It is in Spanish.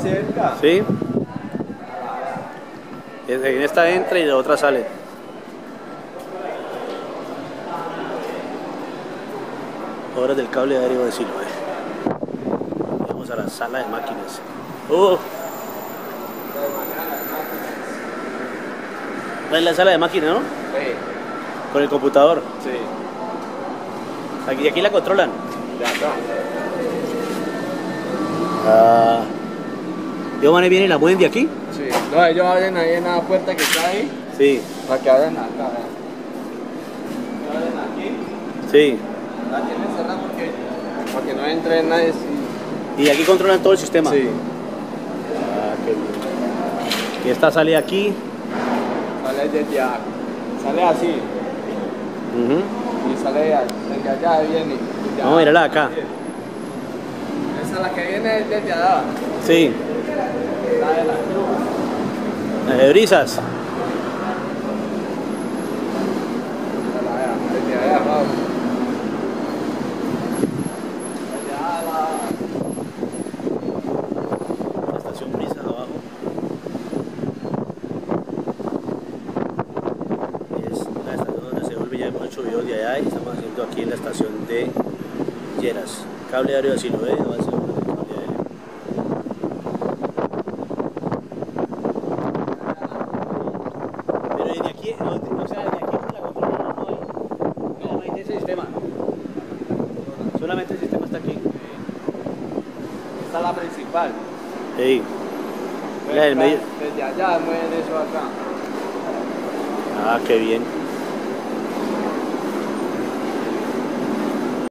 cerca. Sí. En esta entra y la otra sale. Obras del cable aéreo de Siloé. Vamos a la sala de máquinas. ¿Es la sala de máquinas, no? Sí. Con el computador. Sí. Aquí la controlan. Ya está. ¿Yo mané viene y la mueven de aquí? Sí. No, ellos abren ahí en la puerta que está ahí. Sí. Para que abran acá. Abren aquí. Sí. La tienen cerrada para que no entre nadie. Sí. Y aquí controlan todo el sistema. Sí. Qué bien. Y esta sale aquí. Sale desde allá. Sale así. Y sale desde allá, viene. Vamos a mirarla acá. Esa es la que viene desde allá. Sí. La de las grúas. La de brisas. Desde allá abajo. Desde allá abajo. La estación brisas abajo. Es la estación donde se vuelve, ya hemos hecho videos de allá y estamos haciendo aquí en la estación de Lleras. Cable aéreo de Siloé, no va a ser cable aéreo. Pero desde aquí, o sea, desde aquí la controlan, no hay ese sistema. Solamente el sistema está aquí. Esta es la principal. Sí. La del medio. Desde allá mueven eso acá. Ah, qué bien.